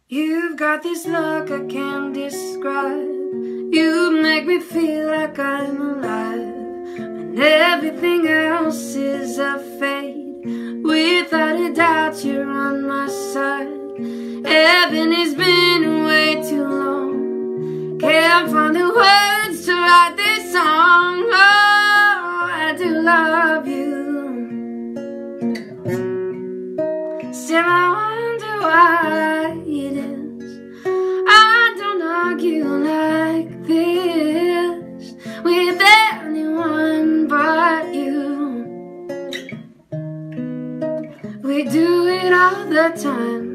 You've got this look I can't describe. You make me feel like I'm alive, and everything else is a fade. Without a doubt you're on my side. Heaven has been way too long. Can't find the words to write this song. Oh, I do love you. Still I wonder why it is I don't argue like this with anyone but you. We do it all the time.